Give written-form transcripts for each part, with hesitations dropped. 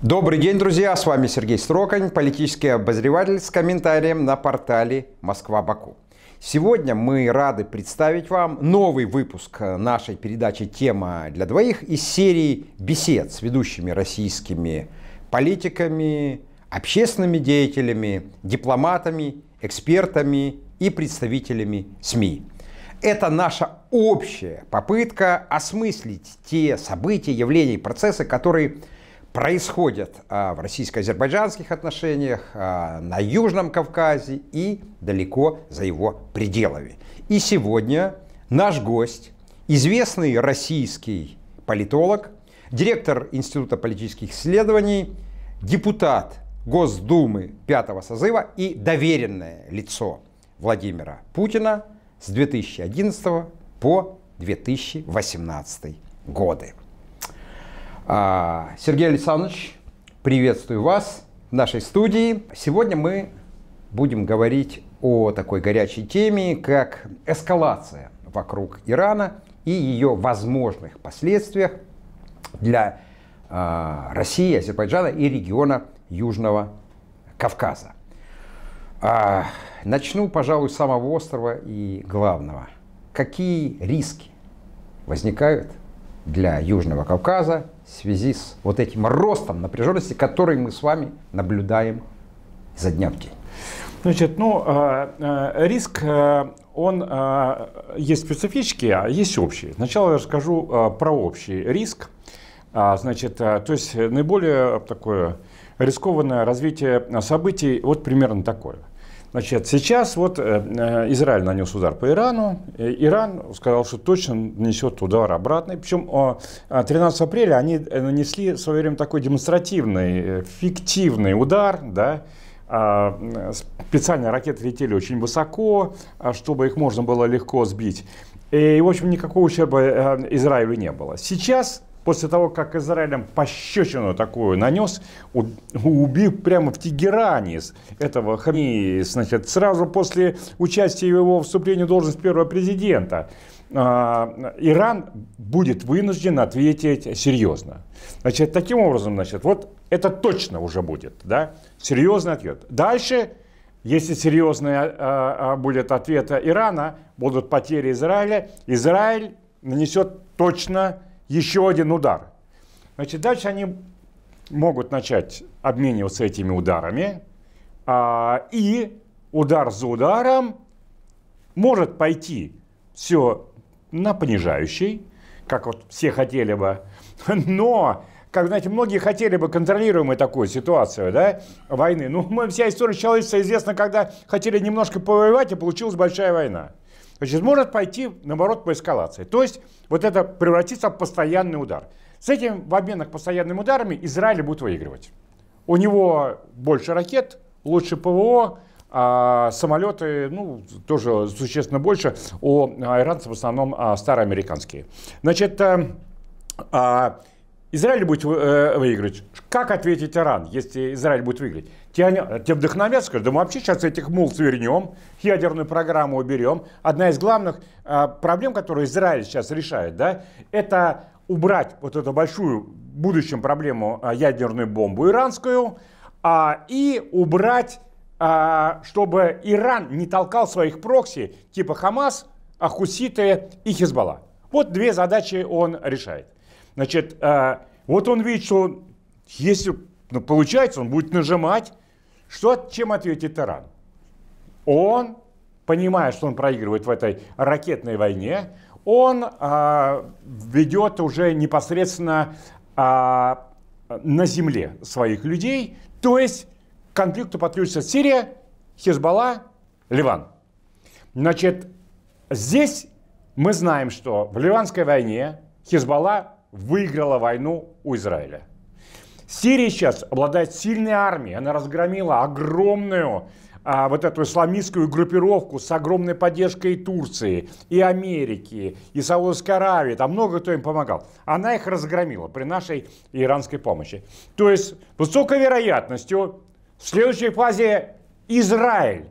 Добрый день, друзья! С вами Сергей Строкань, политический обозреватель с комментарием на портале Москва-Баку. Сегодня мы рады представить вам новый выпуск нашей передачи «Тема для двоих» из серии бесед с ведущими российскими политиками, общественными деятелями, дипломатами, экспертами и представителями СМИ. Это наша общая попытка осмыслить те события, явления и процессы, которые происходят в российско-азербайджанских отношениях, на Южном Кавказе и далеко за его пределами. И сегодня наш гость, известный российский политолог, директор Института политических исследований, депутат Госдумы 5-го созыва и доверенное лицо Владимира Путина с 2011 по 2018 годы. Сергей Александрович, приветствую вас в нашей студии. Сегодня мы будем говорить о такой горячей теме, как эскалация вокруг Ирана и ее возможных последствиях для России, Азербайджана и региона Южного Кавказа. Начну, пожалуй, с самого острого и главного. Какие риски возникают для Южного Кавказа в связи с вот этим ростом напряженности, который мы с вами наблюдаем изо дня в день? Значит, риск, он есть специфический, а есть общий. Сначала я расскажу про общий риск. Значит, то есть наиболее такое рискованное развитие событий вот примерно такое. Значит, сейчас вот Израиль нанес удар по Ирану. Иран сказал, что точно нанесет удар обратный. Причем 13 апреля они нанесли в свое время такой демонстративный, фиктивный удар. Да? Специальные ракеты летели очень высоко, чтобы их можно было легко сбить. И, в общем, никакого ущерба Израилю не было. Сейчас, после того, как Израиль пощечину такую нанес, убив прямо в Тегеране этого Хамии, значит, сразу после участия его в вступлении в должность первого президента, Иран будет вынужден ответить серьезно. Значит, таким образом, значит, вот это точно уже будет, да, серьезный ответ. Дальше, если серьезный будет ответ Ирана, будут потери Израиля, Израиль нанесет точно еще один удар. Значит, дальше они могут начать обмениваться этими ударами. И удар за ударом может пойти все на понижающий, как вот все хотели бы. Но, как знаете, многие хотели бы контролируемую такую ситуацию, да, войны. Ну, вся история человечества известна, когда хотели немножко повоевать, и получилась большая война. Значит, может пойти, наоборот, по эскалации. То есть, вот это превратится в постоянный удар. С этим, в обменах постоянными ударами, Израиль будет выигрывать. У него больше ракет, лучше ПВО, самолеты, ну, тоже существенно больше. У иранцев в основном староамериканские. Значит, Израиль будет выиграть. Как ответить Иран, если Израиль будет выиграть? Те вдохновятся, скажут, да мы вообще сейчас этих мул свернем, ядерную программу уберем. Одна из главных проблем, которую Израиль сейчас решает, да, это убрать вот эту большую в будущем проблему ядерную бомбу иранскую и убрать, чтобы Иран не толкал своих прокси типа Хамас, хуситы и Хизбалла. Вот две задачи он решает. Значит, вот он видит, что если получается, он будет нажимать. Чем ответит Иран? Он, понимая, что он проигрывает в этой ракетной войне, он ведет уже непосредственно на земле своих людей. То есть к конфликту подключится Сирия, Хизбалла, Ливан. Значит, здесь мы знаем, что в Ливанской войне Хизбалла выиграла войну у Израиля. Сирия сейчас обладает сильной армией. Она разгромила огромную вот эту исламистскую группировку с огромной поддержкой и Турции, и Америки, и Саудовской Аравии. Там много кто им помогал. Она их разгромила при нашей иранской помощи. То есть с высокой вероятностью в следующей фазе Израиль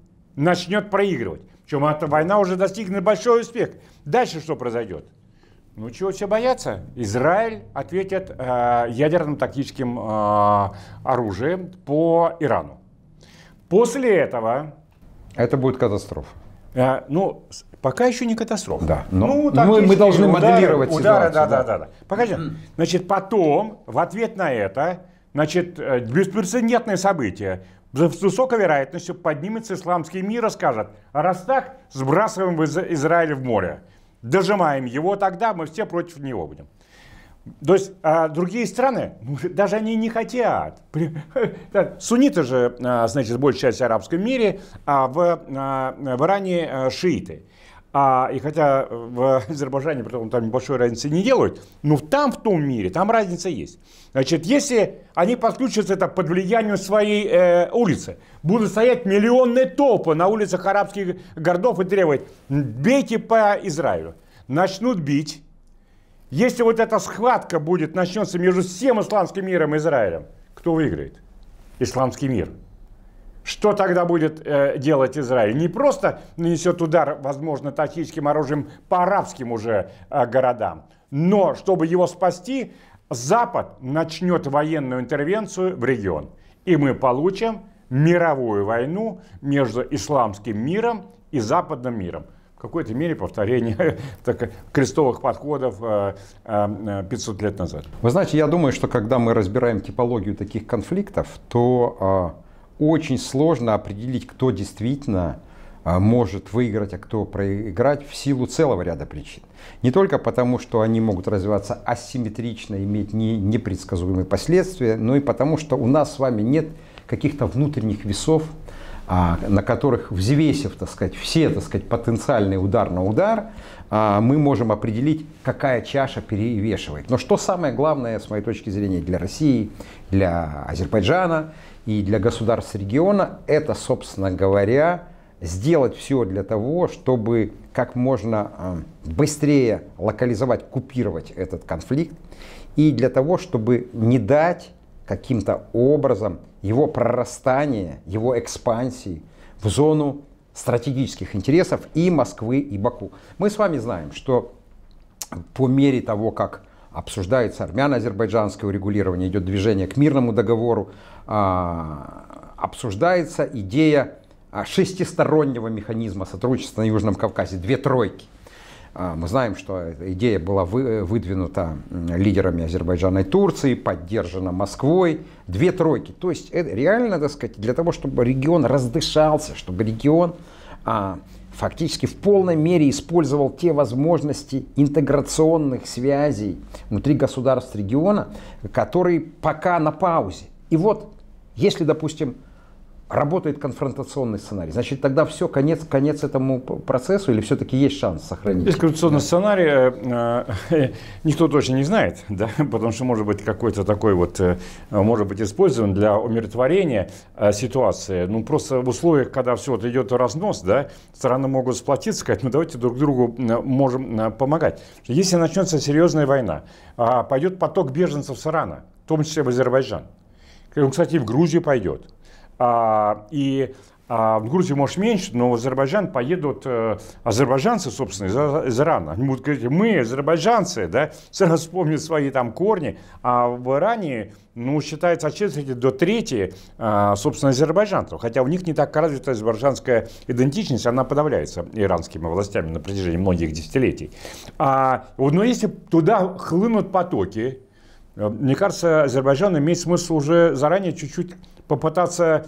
начнет проигрывать. Причем эта война уже достигнет большой успех. Дальше что произойдет? Ну, чего все бояться? Израиль ответит ядерным тактическим оружием по Ирану. После этого... Это будет катастрофа. Ну, пока еще не катастрофа. Да, но ну, мы должны моделировать удары, ситуацию. да. Покажи. Значит, потом, в ответ на это, значит, беспрецедентное событие. С высокой вероятностью поднимется исламский мир и скажет: а раз так, сбрасываем Израиль в море. Дожимаем его, тогда мы все против него будем. То есть другие страны, даже они не хотят. Сунниты же, значит, большая часть в арабском мире, а в Иране шииты. И хотя в Азербайджане потом там небольшой разницы не делают, но там, в том мире, там разница есть. Значит, если они подключатся это под влиянием своей улицы, будут стоять миллионные толпы на улицах арабских городов и требовать: бейте по Израилю. Начнут бить. Если вот эта схватка будет, начнется между всем исламским миром и Израилем, кто выиграет? Исламский мир. Что тогда будет делать Израиль? Не просто нанесет удар, возможно, тактическим оружием по арабским уже городам, но чтобы его спасти, Запад начнет военную интервенцию в регион. И мы получим мировую войну между исламским миром и западным миром. В какой-то мере повторение крестовых подходов 500 лет назад. Вы знаете, я думаю, что когда мы разбираем типологию таких конфликтов, то очень сложно определить, кто действительно может выиграть, а кто проиграть в силу целого ряда причин. Не только потому, что они могут развиваться асимметрично, иметь непредсказуемые последствия, но и потому, что у нас с вами нет каких-то внутренних весов, на которых, взвесив, так сказать, все, так сказать, потенциальный удар на удар, мы можем определить, какая чаша перевешивает. Но что самое главное, с моей точки зрения, для России, для Азербайджана и для государств региона, это, собственно говоря, сделать все для того, чтобы как можно быстрее локализовать, купировать этот конфликт, и для того, чтобы не дать каким-то образом его прорастания, его экспансии в зону стратегических интересов и Москвы, и Баку. Мы с вами знаем, что по мере того, как обсуждается армяно-азербайджанское урегулирование, идет движение к мирному договору, обсуждается идея шестистороннего механизма сотрудничества на Южном Кавказе, две тройки. Мы знаем, что эта идея была выдвинута лидерами Азербайджана и Турции, поддержана Москвой. Две тройки. То есть это реально, так сказать, для того, чтобы регион раздышался, чтобы регион фактически в полной мере использовал те возможности интеграционных связей внутри государств региона, которые пока на паузе. И вот, если, допустим, работает конфронтационный сценарий, значит, тогда все, конец этому процессу, или все-таки есть шанс сохранить? Без конфронтационного сценария никто точно не знает, да? Потому что может быть какой-то такой вот, может быть использован для умиротворения ситуации. Ну, просто в условиях, когда все вот идет в разнос, да, страны могут сплотиться, сказать: ну, давайте друг другу можем помогать. Если начнется серьезная война, пойдет поток беженцев с Ирана, в том числе в Азербайджан. Он, кстати, в Грузию пойдет. В Грузии, может, меньше, но в Азербайджан поедут азербайджанцы, собственно, из Ирана. Они будут говорить: мы, азербайджанцы, да, сразу вспомнят свои там корни. А в Иране, ну, считается от четверти до трети, собственно, азербайджанцев. Хотя у них не так развита азербайджанская идентичность, она подавляется иранскими властями на протяжении многих десятилетий. Но если туда хлынут потоки, мне кажется, Азербайджан имеет смысл уже заранее чуть-чуть попытаться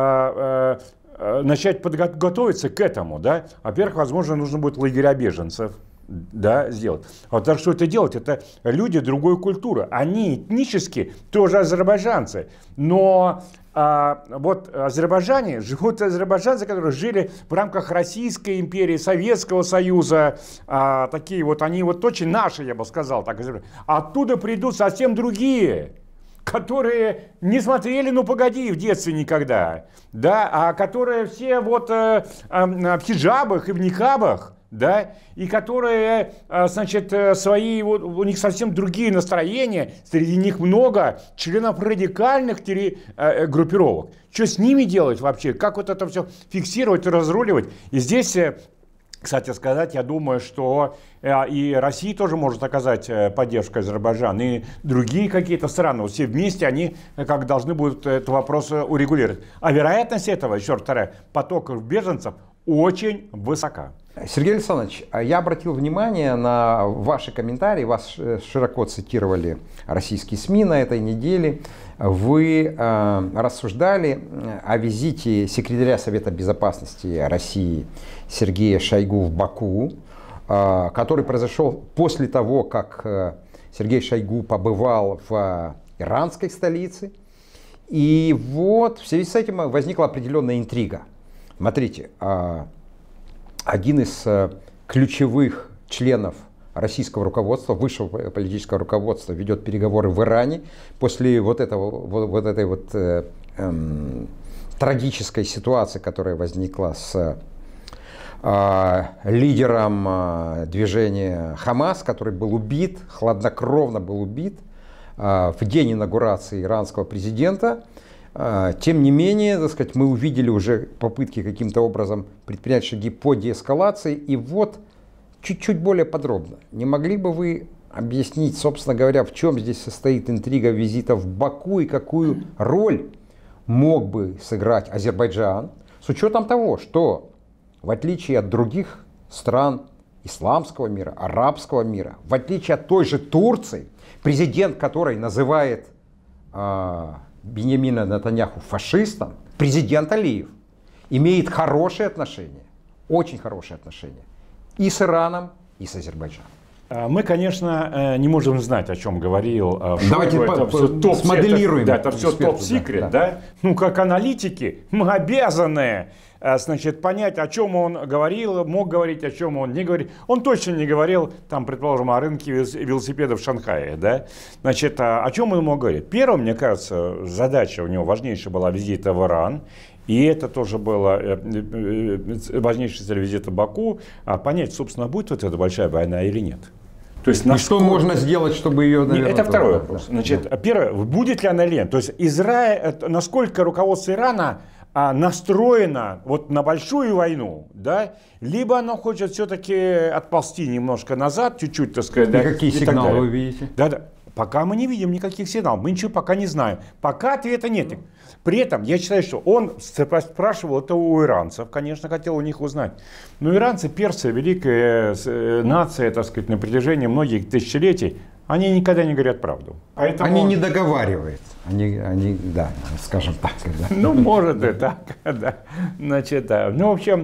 начать готовиться к этому, да. Во-первых, возможно, нужно будет лагеря беженцев, да, сделать. Вот так что это делать? Это люди другой культуры. Они этнически тоже азербайджанцы, но вот в Азербайджане живут азербайджанцы, которые жили в рамках Российской империи, Советского Союза, такие вот, они вот очень наши, я бы сказал, так. Оттуда придут совсем другие, которые не смотрели «Ну, погоди» в детстве никогда, да, а которые все вот в хиджабах и в никабах, да, и которые, значит, свои, вот, у них совсем другие настроения, среди них много членов радикальных группировок. Что с ними делать вообще? Как вот это все фиксировать и разруливать? И здесь Кстати сказать, я думаю, что и Россия тоже может оказать поддержку Азербайджану, и другие какие-то страны. Вот все вместе они как должны будут этот вопрос урегулировать. А вероятность этого, еще раз повторяю, потоков беженцев очень высока. Сергей Александрович, я обратил внимание на ваши комментарии, вас широко цитировали российские СМИ на этой неделе. Вы рассуждали о визите секретаря Совета Безопасности России Сергея Шойгу в Баку, который произошел после того, как Сергей Шойгу побывал в иранской столице. И вот в связи с этим возникла определенная интрига. Смотрите, один из ключевых членов российского руководства, высшего политического руководства, ведет переговоры в Иране после вот этой трагической ситуации, которая возникла с лидером движения Хамас, который был убит, хладнокровно был убит в день инаугурации иранского президента. Тем не менее, так сказать, мы увидели уже попытки каким-то образом предпринять шаги по деэскалации. И вот чуть-чуть более подробно. Не могли бы вы объяснить, собственно говоря, в чем здесь состоит интрига визита в Баку и какую роль мог бы сыграть Азербайджан, с учетом того, что в отличие от других стран исламского мира, арабского мира, в отличие от той же Турции, президент которой называет Биньямина Нетаньяху фашистом, президент Алиев имеет хорошие отношения, очень хорошие отношения и с Ираном, и с Азербайджаном. Мы, конечно, не можем знать, о чем говорил Шойгу. Давайте смоделируем. Это все топ-секрет, да? Ну, как аналитики, мы обязаны, значит, понять, о чем он говорил, мог говорить, о чем он не говорил. Он точно не говорил, там, предположим, о рынке велосипедов в Шанхае, да? Значит, о чем он мог говорить? Первым, мне кажется, задача у него важнейшая была визита в Иран. И это тоже было важнейшей целью визита в Баку, понять, собственно, будет вот эта большая война или нет. То есть, что можно сделать, чтобы ее, наверное... Это второй вопрос. Значит, первое, будет ли она или нет? То есть, насколько руководство Ирана настроено вот на большую войну, да? Либо оно хочет все-таки отползти немножко назад, чуть-чуть, так сказать. И какие сигналы вы видите? Да. Пока мы не видим никаких сигналов, мы ничего пока не знаем. Пока ответа нет. При этом я считаю, что он спрашивал это у иранцев, конечно, хотел у них узнать. Но иранцы, персы, великая нация, так сказать, на протяжении многих тысячелетий, они никогда не говорят правду. Поэтому... Они не договариваются. Они, да, скажем так. Да. Ну, может и так, да. Значит, да. Ну, в общем,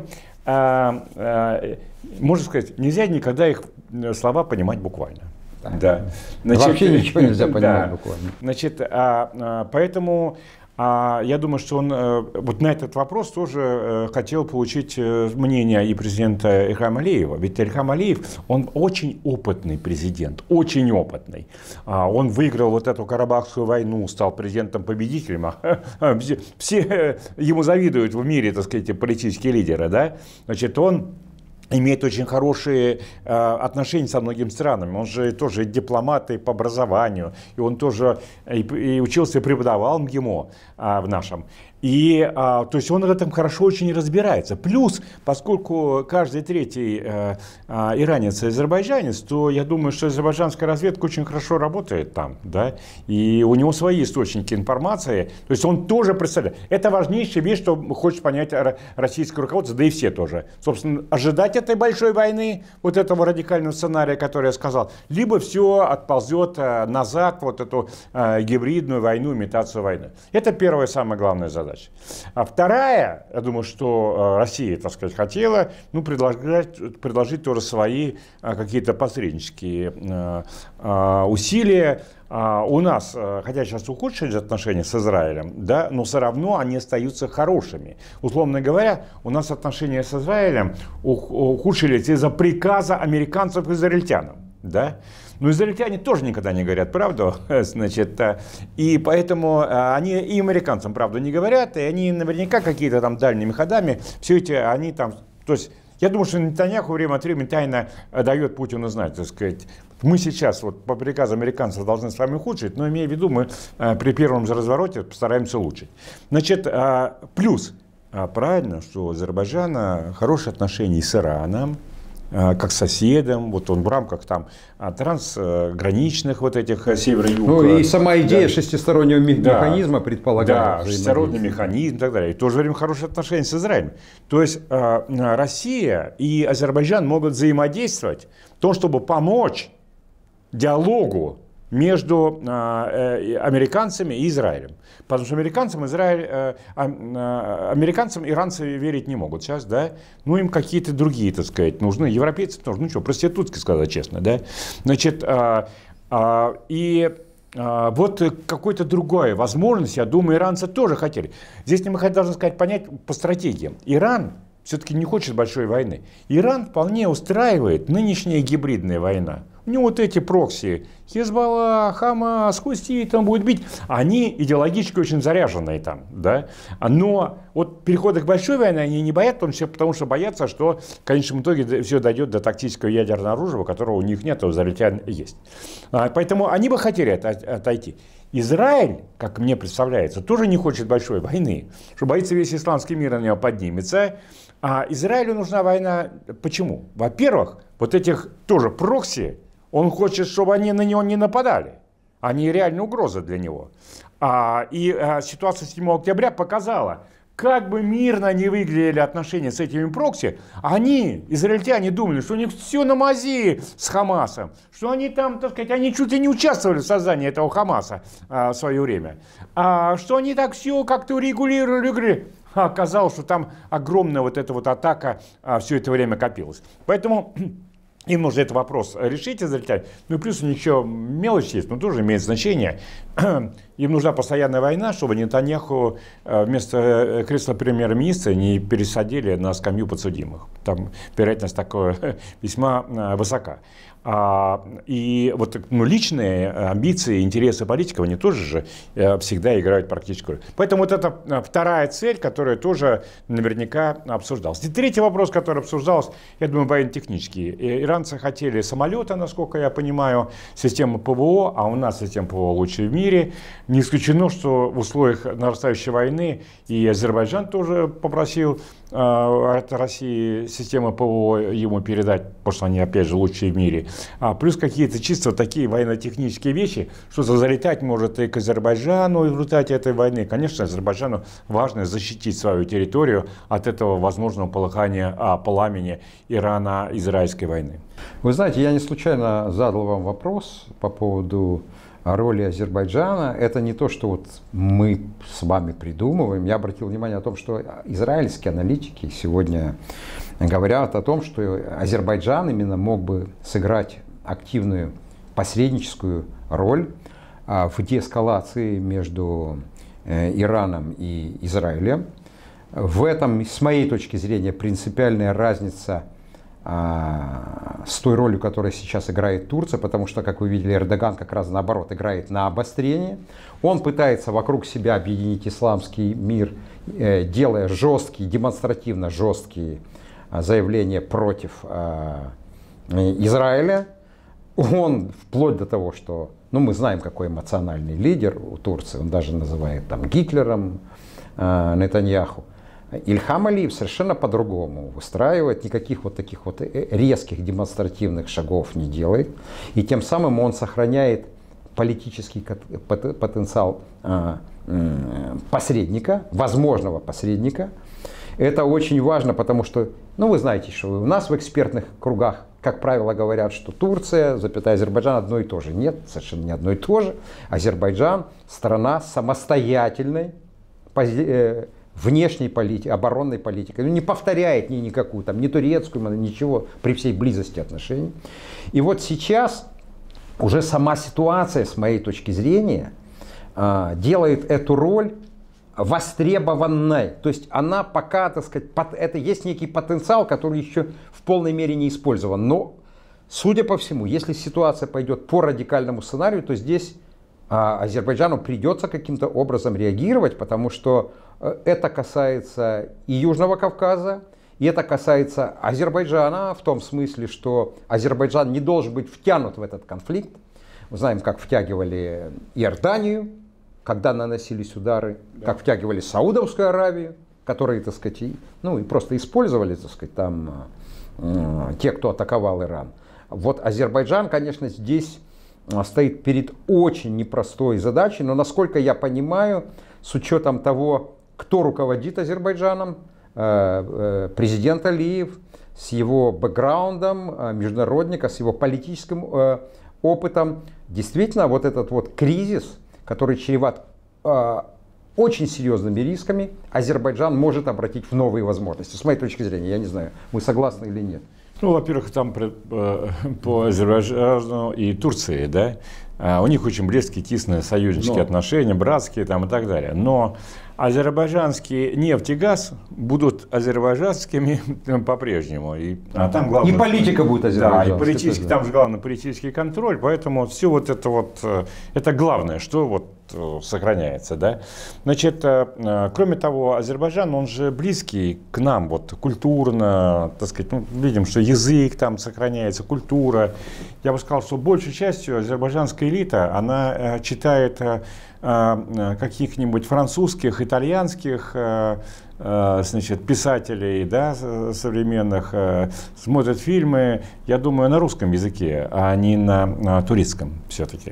можно сказать, нельзя никогда их слова понимать буквально. Да. Значит, вообще ничего нельзя понимать буквально. Значит, поэтому я думаю, что он вот на этот вопрос тоже хотел получить мнение и президента Ильхама Алиева. Ведь Ильхам Алиев, он очень опытный президент, очень опытный. Он выиграл вот эту Карабахскую войну, стал президентом-победителем. Все ему завидуют в мире, так сказать, политические лидеры. Да? Значит, он имеет очень хорошие отношения со многими странами. Он же тоже дипломат и по образованию. И он тоже и учился, и преподавал в МГИМО в нашем. И, то есть он в этом хорошо очень разбирается. Плюс, поскольку каждый третий иранец и азербайджанец, то я думаю, что азербайджанская разведка очень хорошо работает там. Да? И у него свои источники информации. То есть он тоже представляет. Это важнейшая вещь, что хочет понять российское руководство, да и все тоже. Собственно, ожидать этой большой войны, вот этого радикального сценария, который я сказал, либо все отползет назад, вот эту гибридную войну, имитацию войны. Это первая, самая главная задача. А вторая, я думаю, что Россия, так сказать, хотела предложить тоже свои какие-то посреднические усилия. У нас, хотя сейчас ухудшились отношения с Израилем, да, но все равно они остаются хорошими. Условно говоря, у нас отношения с Израилем ухудшились из-за приказа американцев израильтянам. Да? Но израильтяне тоже никогда не говорят правду, значит, и поэтому они и американцам правду не говорят, и они наверняка какие-то там дальними ходами, все эти, они там, то есть, я думаю, что Нетаньяху время от времени тайно дает Путину знать, так сказать, мы сейчас вот по приказу американцев должны с вами ухудшить, но имея в виду, мы при первом же развороте постараемся улучшить. Значит, плюс, правильно, что у Азербайджана хорошие отношения с Ираном, как с соседом, вот он в рамках там трансграничных вот этих северо-юг. Ну и сама идея шестистороннего механизма предполагает. Да, шестисторонний механизм и так далее. И в то же время хорошие отношения с Израилем. То есть Россия и Азербайджан могут взаимодействовать в том, чтобы помочь диалогу между американцами и Израилем. Потому что американцам иранцы верить не могут сейчас, да. Ну, им какие-то другие, так сказать, нужны. Европейцы тоже, ну что, проститутки, сказать честно, да. Значит, вот какой-то другой возможность, я думаю, иранцы тоже хотели. Здесь мы должны сказать, понять по стратегиям. Иран все-таки не хочет большой войны. Иран вполне устраивает нынешняя гибридная война. У него вот эти прокси, Хезболла, Хамас, Хусти там будут бить, они идеологически очень заряженные там, да. Но вот перехода к большой войне они не боятся, потому что боятся, что в конечном итоге все дойдет до тактического ядерного оружия, которого у них нет, а у израильтян есть. Поэтому они бы хотели отойти. Израиль, как мне представляется, тоже не хочет большой войны, что боится, весь исламский мир на него поднимется. А Израилю нужна война. Почему? Во-первых, вот этих тоже прокси, он хочет, чтобы они на него не нападали. Они реальная угроза для него. Ситуация 7 октября показала, как бы мирно не выглядели отношения с этими прокси, они, израильтяне, думали, что у них все на мази с Хамасом, что они там, так сказать, они чуть ли не участвовали в создании этого Хамаса в свое время, что они так все как-то регулировали. А оказалось, что там огромная вот эта вот атака все это время копилась. Поэтому им нужно этот вопрос решить, израильтяне. Ну и плюс у них еще мелочь есть, но тоже имеет значение. Им нужна постоянная война, чтобы Нетаньяху вместо кресла премьер-министра не пересадили на скамью подсудимых. Там вероятность такая весьма высока. И вот личные амбиции, интересы политиков, они тоже же всегда играют практическую роль. Поэтому вот это вторая цель, которая тоже наверняка обсуждалась. И третий вопрос, который обсуждался, я думаю, военно-технический. Иранцы хотели самолета, насколько я понимаю, систему ПВО, а у нас система ПВО лучшая в мире. Не исключено, что в условиях нарастающей войны и Азербайджан тоже попросил от России систему ПВО ему передать, потому что они, опять же, лучшие в мире. Плюс какие-то чисто такие военно-технические вещи, что залетать может и к Азербайджану в результате этой войны. Конечно, Азербайджану важно защитить свою территорию от этого возможного полыхания пламени Ирано-Израильской войны. Вы знаете, я не случайно задал вам вопрос по поводу роли Азербайджана. Это не то, что вот мы с вами придумываем. Я обратил внимание на то, что израильские аналитики сегодня говорят о том, что Азербайджан именно мог бы сыграть активную посредническую роль в деэскалации между Ираном и Израилем. В этом, с моей точки зрения, принципиальная разница с той ролью, которую сейчас играет Турция, потому что, как вы видели, Эрдоган как раз наоборот играет на обострение. Он пытается вокруг себя объединить исламский мир, делая жесткие, демонстративно жесткие заявления против Израиля. Он вплоть до того, что, мы знаем, какой эмоциональный лидер у Турции, он даже называет там Гитлером Нетаньяху. Ильхам Алиев совершенно по-другому выстраивает, никаких вот таких вот резких демонстративных шагов не делает. И тем самым он сохраняет политический потенциал посредника, возможного посредника. Это очень важно, потому что, вы знаете, что у нас в экспертных кругах, как правило, говорят, что Турция, Азербайджан одно и то же. Нет, совершенно не одно и то же. Азербайджан – страна самостоятельной, внешней политики, оборонной политики, не повторяет никакую, ни турецкую, ничего, при всей близости отношений. И вот сейчас уже сама ситуация, с моей точки зрения, делает эту роль востребованной. То есть она пока, так сказать, это есть некий потенциал, который еще в полной мере не использован. Но, судя по всему, если ситуация пойдет по радикальному сценарию, то здесь Азербайджану придется каким-то образом реагировать, потому что это касается и Южного Кавказа, и это касается Азербайджана, в том смысле, что Азербайджан не должен быть втянут в этот конфликт. Мы знаем, как втягивали Иорданию, когда наносились удары, как втягивали Саудовскую Аравию, которые, так сказать, ну и просто использовали, так сказать, там те, кто атаковал Иран. Вот Азербайджан, конечно, здесь стоит перед очень непростой задачей, но, насколько я понимаю, с учетом того, кто руководит Азербайджаном, президент Алиев, с его бэкграундом международника, с его политическим опытом, действительно, вот этот вот кризис, который чреват очень серьезными рисками, Азербайджан может обратить в новые возможности. С моей точки зрения, я не знаю, мы согласны или нет. Ну, во-первых, там по Азербайджану и Турции, да, у них очень близкие, тесные союзнические отношения, братские там и так далее. Но азербайджанские нефть и газ будут азербайджанскими по-прежнему. Там главное, и политика будет азербайджанская. Да, и политический, там же главный политический контроль, поэтому все вот это главное, что вот сохраняется, да. Значит, кроме того, Азербайджан, он же близкий к нам, вот культурно, так сказать, ну, видим, что язык там сохраняется, культура. Я бы сказал, что большей частью азербайджанская элита, она читает каких-нибудь французских, итальянских, значит, писателей, да, современных, смотрят фильмы, я думаю, на русском языке, а не на турецком все-таки.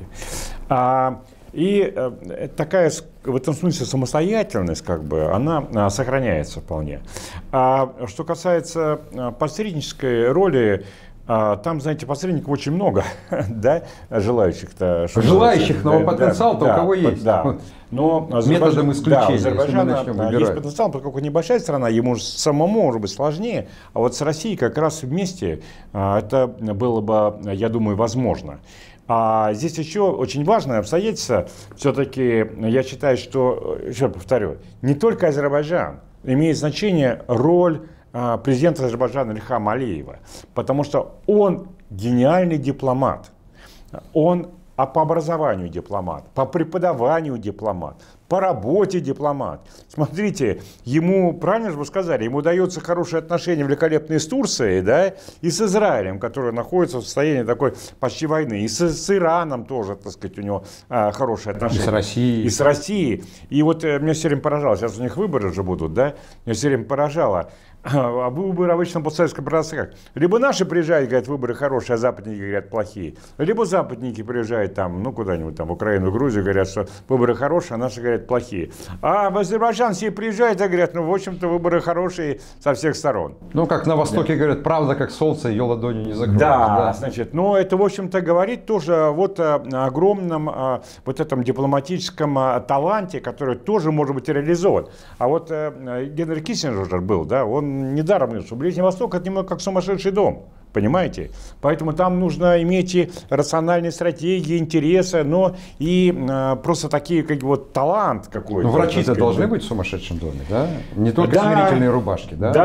И такая, в этом смысле, самостоятельность, как бы, она сохраняется вполне. А что касается посреднической роли, там, знаете, посредников очень много, да, желающих-то. Желающих, но потенциал-то у кого есть. Да. Но методом исключения, у Азербайджана есть потенциал, поскольку небольшая страна, ему самому может быть сложнее, а вот с Россией как раз вместе это было бы, я думаю, возможно. А здесь еще очень важное обстоятельство, все-таки я считаю, что, еще повторю, не только Азербайджан, имеет значение роль президента Азербайджана Ильхама Алиева, потому что он гениальный дипломат, он по образованию дипломат, по преподаванию дипломат, по работе дипломат. Смотрите, ему, правильно же вы сказали, ему даются хорошие отношения великолепные с Турцией, да, и с Израилем, который находится в состоянии такой почти войны, и с Ираном тоже, так сказать, у него хорошие отношения. И с Россией. И с Россией. И вот меня все время поражало, сейчас у них выборы уже будут, да, меня все время поражало. А выборы обычно постсоветской процессе как? Либо наши приезжают, говорят, выборы хорошие, а западники говорят, плохие. Либо западники приезжают там, ну, куда-нибудь там, в Украину, в Грузию, говорят, что выборы хорошие, а наши говорят, плохие. А в Азербайджан все приезжают и говорят, ну, в общем-то, выборы хорошие со всех сторон. Ну, как на Востоке говорят, правда, как солнце, ее ладонью не закроешь. Да, значит, но это, в общем-то, говорит тоже вот о огромном вот этом дипломатическом таланте, который тоже может быть реализован. А вот Генри Киссинджер был, да, он недаром говорит, что Ближний Восток это немного как сумасшедший дом, понимаете? Поэтому там нужно иметь и рациональные стратегии, интересы, но и просто такие, как вот талант какой-то. Но врачи-то должны быть в сумасшедшем доме, да? Не только смирительные рубашки, да?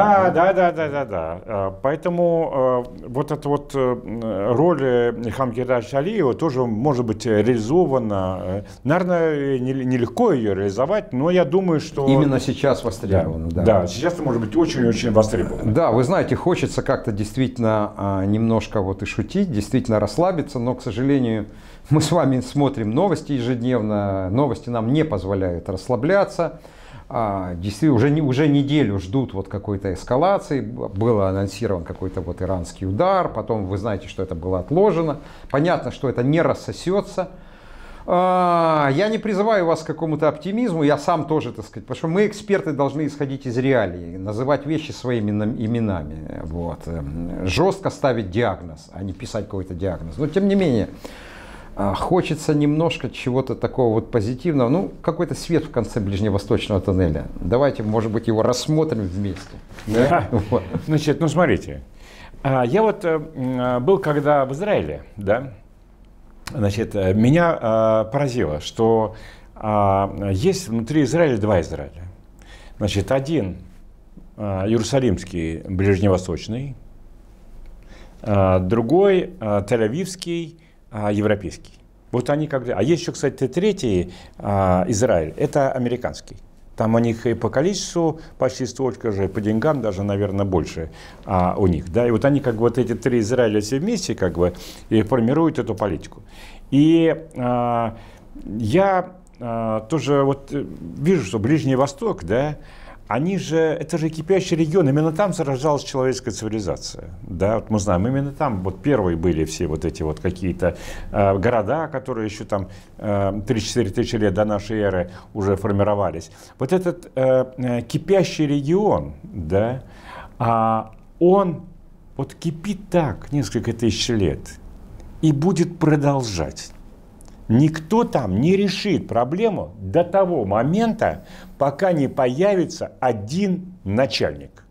Да. Поэтому вот эта вот роль Ильхама Гайдаровича Алиева тоже может быть реализована. Наверное, нелегко ее реализовать, но я думаю, что... Именно сейчас востребовано, да. Да, сейчас это может быть очень-очень востребовано. Да, вы знаете, хочется как-то действительно немножко вот и шутить, действительно расслабиться, но, к сожалению, мы с вами смотрим новости ежедневно, новости нам не позволяют расслабляться. Действительно, уже неделю ждут вот какой-то эскалации, был анонсирован какой-то вот иранский удар, потом вы знаете, что это было отложено. Понятно, что это не рассосется. Я не призываю вас к какому-то оптимизму, я сам тоже, так сказать, потому что мы, эксперты, должны исходить из реалий, называть вещи своими именами, вот. Жестко ставить диагноз, а не писать какой-то диагноз. Но тем не менее, хочется немножко чего-то такого вот позитивного, ну, какой-то свет в конце ближневосточного тоннеля. Давайте, может быть, его рассмотрим вместе. Да? Вот. Значит, ну, смотрите, я вот был когда в Израиле, да. Значит, меня поразило, что есть внутри Израиля два Израиля. Значит, один иерусалимский, ближневосточный, другой тель-авивский, европейский. Вот они когда... А есть еще, кстати, третий Израиль, это американский. Там у них и по количеству почти столько же, и по деньгам даже, наверное, больше у них. Да? И вот они, как бы, вот эти три Израиля все вместе, как бы, и формируют эту политику. И я тоже вот вижу, что Ближний Восток, да, они же, это же кипящий регион, именно там зарождалась человеческая цивилизация. Да, вот мы знаем, именно там вот первые были все вот эти вот какие-то города, которые еще там 3-4 тысячи лет до нашей эры уже формировались. Вот этот кипящий регион, да, он вот кипит так несколько тысяч лет и будет продолжать. Никто там не решит проблему до того момента, пока не появится один начальник.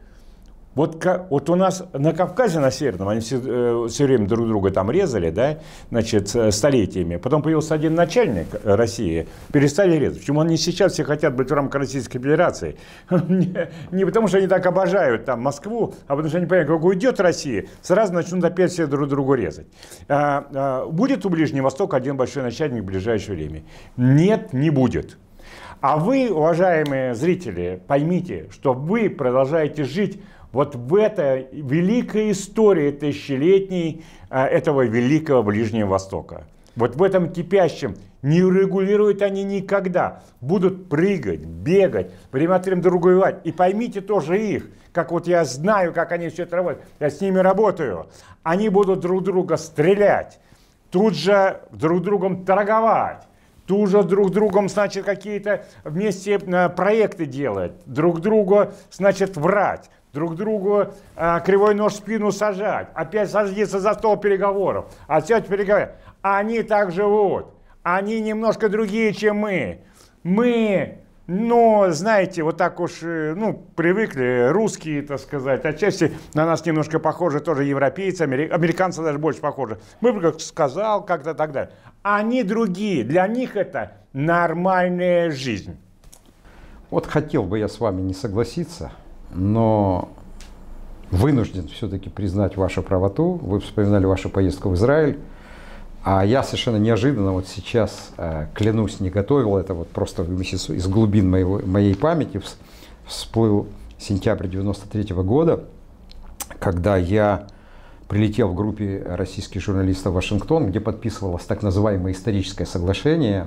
Вот у нас на Кавказе, на Северном, они все время друг друга там резали, да, значит, столетиями. Потом появился один начальник России, перестали резать. Почему они сейчас все хотят быть в рамках Российской Федерации? Не потому, что они так обожают там Москву, а потому что они понимают, как уйдет Россия, сразу начнут опять все друг другу резать. Будет у Ближнего Востока один большой начальник в ближайшее время? Нет, не будет. А вы, уважаемые зрители, поймите, что вы продолжаете жить вот в этой великой истории тысячелетней этого великого Ближнего Востока. Вот в этом кипящем не регулируют они никогда. Будут прыгать, бегать, время от времени друг воевать. И поймите тоже их, как вот я знаю, как они все это работают. Я с ними работаю. Они будут друг друга стрелять, тут же друг другом торговать. Тут же друг другом, значит, какие-то вместе проекты делать, друг другу, значит, врать, друг другу кривой нож в спину сажать, опять садиться за стол переговоров, опять переговоры. Они так живут, они немножко другие, чем мы. Мы, ну, знаете, вот так уж, ну, привыкли, русские, так сказать, отчасти на нас немножко похожи тоже европейцы, американцы даже больше похожи. Мы как сказал, как-то так далее. Они другие, для них это нормальная жизнь. Вот хотел бы я с вами не согласиться, но вынужден все-таки признать вашу правоту. Вы вспоминали вашу поездку в Израиль, а я совершенно неожиданно вот сейчас, клянусь, не готовил это, вот просто из глубин моей памяти всплыл сентябрь 93 года, когда я прилетел в группе российских журналистов в Вашингтон, где подписывалось так называемое историческое соглашение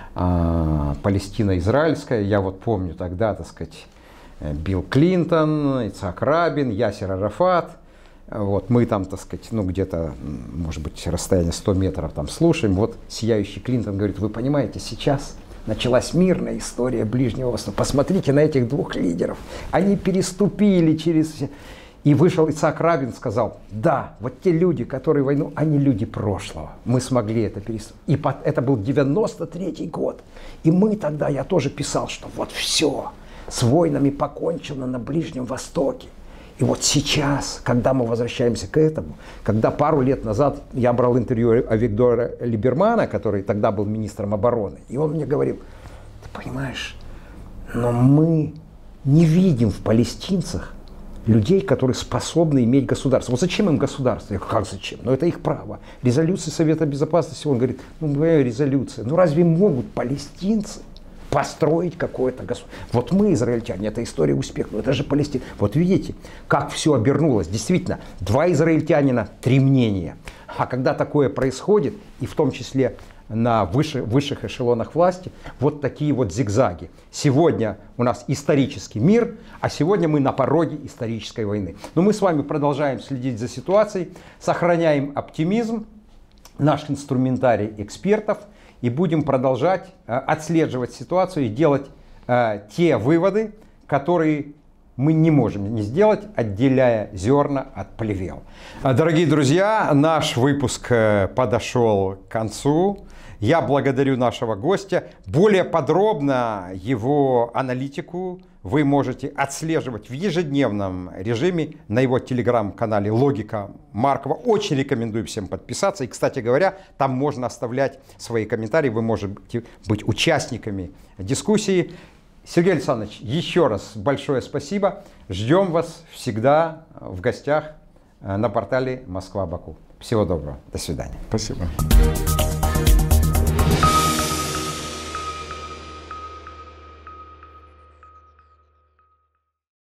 Палестино-израильское. Я вот помню тогда, так сказать, Билл Клинтон, Ицхак Рабин, Ясер Арафат. Вот мы там, так сказать, ну где-то, может быть, расстояние 100 метров там слушаем. Вот сияющий Клинтон говорит: вы понимаете, сейчас началась мирная история Ближнего Востока. Посмотрите на этих двух лидеров. Они переступили через... И вышел Ицхак Рабин, сказал: да, вот те люди, которые войну, они люди прошлого. Мы смогли это переступить. И это был 93-й год. И мы тогда, я тоже писал, что вот все, с войнами покончено на Ближнем Востоке. И вот сейчас, когда мы возвращаемся к этому, когда пару лет назад я брал интервью Авигдора Либермана, который тогда был министром обороны, и он мне говорил: ты понимаешь, но мы не видим в палестинцах людей, которые способны иметь государство. Вот зачем им государство? Я говорю: как зачем? Но это их право. Резолюция Совета Безопасности, он говорит: ну, моя резолюция. Ну, разве могут палестинцы построить какое-то государство? Вот мы, израильтяне, это история успеха. Но это же Палестина. Вот видите, как все обернулось. Действительно, 2 израильтянина, 3 мнения. А когда такое происходит, и в том числе на высших эшелонах власти, вот такие вот зигзаги. Сегодня у нас исторический мир, а сегодня мы на пороге исторической войны. Но мы с вами продолжаем следить за ситуацией, сохраняем оптимизм, наш инструментарий экспертов, и будем продолжать отслеживать ситуацию и делать те выводы, которые мы не можем не сделать, отделяя зерна от плевел. Дорогие друзья, наш выпуск подошел к концу. Я благодарю нашего гостя. Более подробно его аналитику вы можете отслеживать в ежедневном режиме на его телеграм-канале «Логика Маркова». Очень рекомендую всем подписаться. И, кстати говоря, там можно оставлять свои комментарии. Вы можете быть участниками дискуссии. Сергей Александрович, еще раз большое спасибо. Ждем вас всегда в гостях на портале Москва-Баку. Всего доброго. До свидания. Спасибо.